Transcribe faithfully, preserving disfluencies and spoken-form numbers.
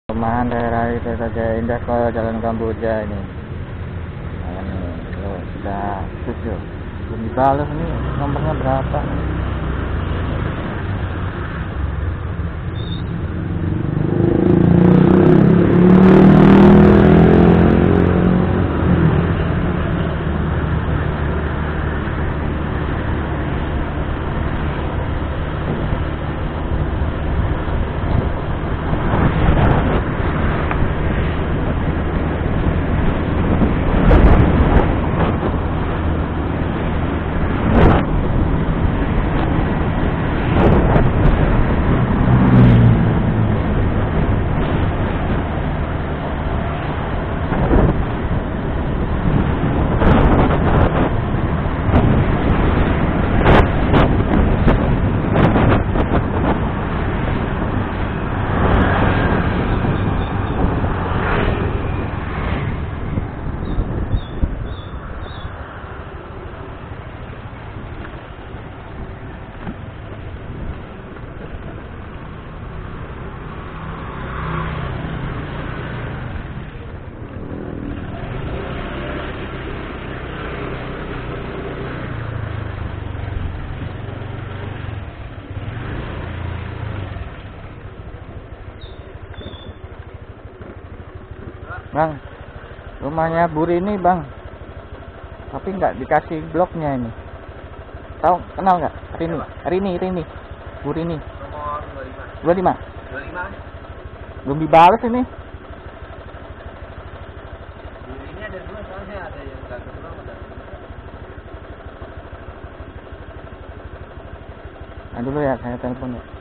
Perumahan daerah itu saja indah ke Jalan Kamboja ini. Nah, ini loh, sudah tujuh. Belum dibalas nih, nomornya berapa? Bang, rumahnya Bu Rini bang, tapi nggak dikasih bloknya ini. Tahu, kenal nggak? Rini, Rini, Rini, Bu Rini. Nomor dua puluh lima. dua puluh lima. Belum dibalas ini. Ini ada dua soalnya, ada yang nggak belum ada. Nah dulu ya, saya telepon ya.